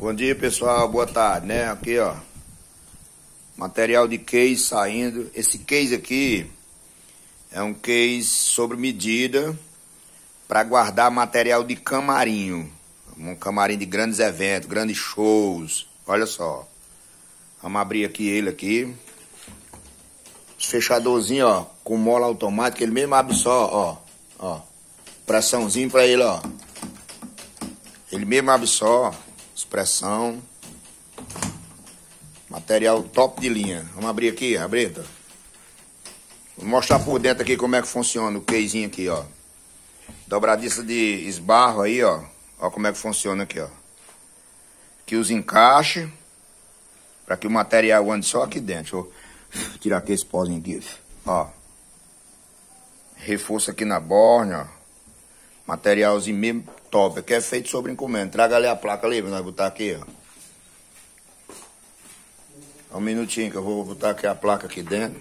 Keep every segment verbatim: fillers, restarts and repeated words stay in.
Bom dia, pessoal, boa tarde, né? Aqui, ó, material de case saindo. Esse case aqui é um case sobre medida para guardar material de camarim, um camarim de grandes eventos, grandes shows. Olha só, vamos abrir aqui ele aqui, fechadorzinho, ó, com mola automática, ele mesmo abre só, ó, ó, pressãozinho para ele, ó, ele mesmo abre só. Expressão. Material top de linha. Vamos abrir aqui, abrir. Vou mostrar por dentro aqui como é que funciona o casezinho aqui, ó. Dobradiça de esbarro aí, ó. Ó como é que funciona aqui, ó. Aqui os encaixes. Para que o material ande só aqui dentro. Deixa eu tirar aqui esse pozinho aqui. Ó. Reforço aqui na borna, ó. Materialzinho mesmo top. Aqui é feito sobre encomenda. Traga ali a placa ali, nós botar aqui, ó. Um minutinho que eu vou botar aqui a placa aqui dentro.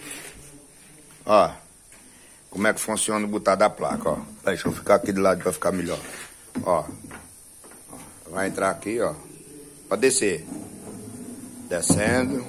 Ó. Como é que funciona o botar da placa, ó. Deixa eu ficar aqui do lado para ficar melhor. Ó. Vai entrar aqui, ó. Pode descer. Descendo.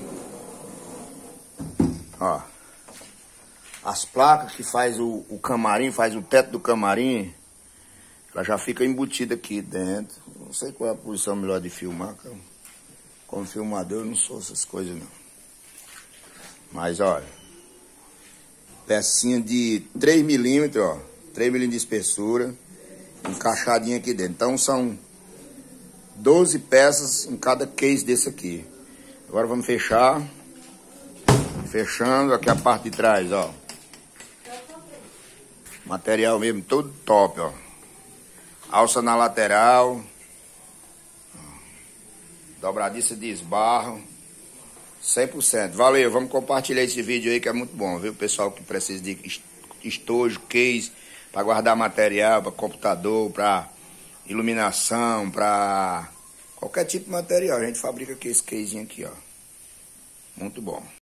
Ó. As placas que faz o, o camarim, faz o teto do camarim, ela já fica embutida aqui dentro. Não sei qual é a posição melhor de filmar, cara. Como filmador eu não sou essas coisas não. Mas olha, pecinha de três milímetros, ó, três milímetros de espessura, encaixadinha aqui dentro. Então são doze peças em cada case desse aqui. Agora vamos fechar. Fechando aqui a parte de trás, ó. Material mesmo todo top, ó. Alça na lateral. Dobradiça de esbarro. cem por cento. Valeu, vamos compartilhar esse vídeo aí que é muito bom, viu? Pessoal que precisa de estojo, case, para guardar material, para computador, para iluminação, para qualquer tipo de material. A gente fabrica aqui esse casezinho aqui, ó. Muito bom.